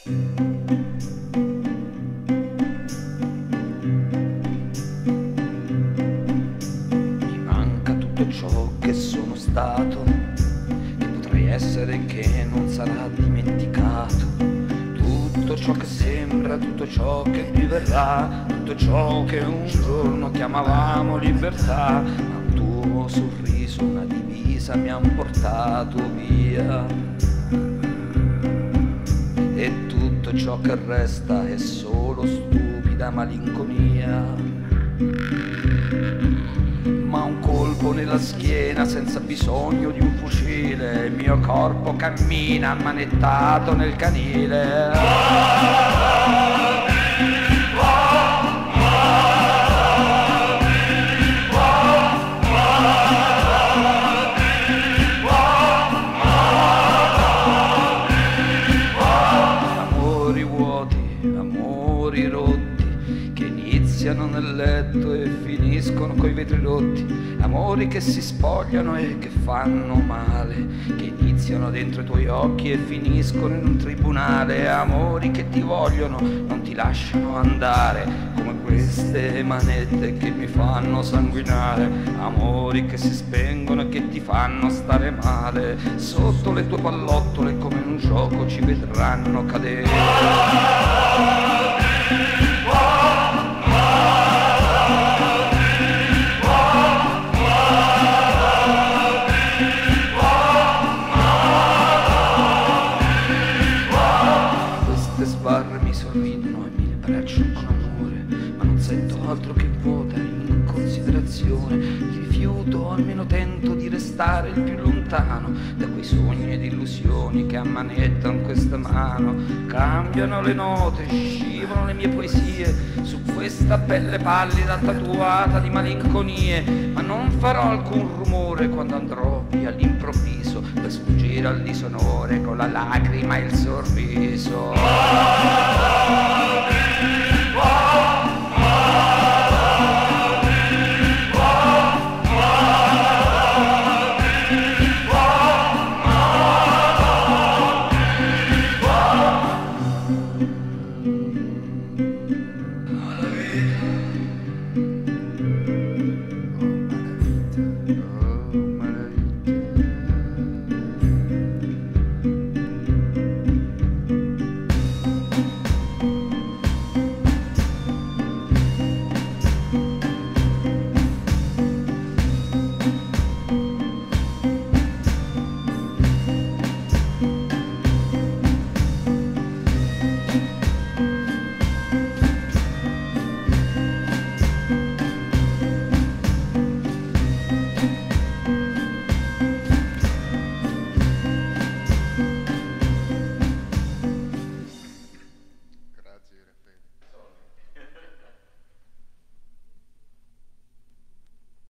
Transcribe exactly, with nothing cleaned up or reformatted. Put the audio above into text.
Mi manca tutto ciò che sono stato, che potrei essere, che non sarà dimenticato. Tutto ciò che sembra, tutto ciò che mi verrà, tutto ciò che un giorno chiamavamo libertà. Ma un tuo sorriso, una divisa mi han portato via, e tutto ciò che resta è solo stupida malinconia. Ma un colpo nella schiena senza bisogno di un fucile, il mio corpo cammina ammanettato nel canile. Amori vuoti, amori rotti, che iniziano nel letto e finiscono coi vetri rotti. Amori che si spogliano e che fanno male, che iniziano dentro i tuoi occhi e finiscono in un tribunale. Amori che ti vogliono, non ti lasciano andare, come queste manette che mi fanno sanguinare. Amori che si spengono e che ti fanno stare male, sotto le tue pallottole come in un gioco ci vedranno cadere. Sbarre mi sorridono e mi abbracciano con amore, ma non sento altro che vuota inconsiderazione. Ti rifiuto, almeno tento di restare il più lontano da quei sogni ed illusioni che ammanettano questa mano. Cambiano le note, scivolano le mie poesie su questa pelle pallida tatuata di malinconie, ma non farò alcun rumore quando andrò via all'improvviso per sfuggire al disonore con la lacrima e il sorriso.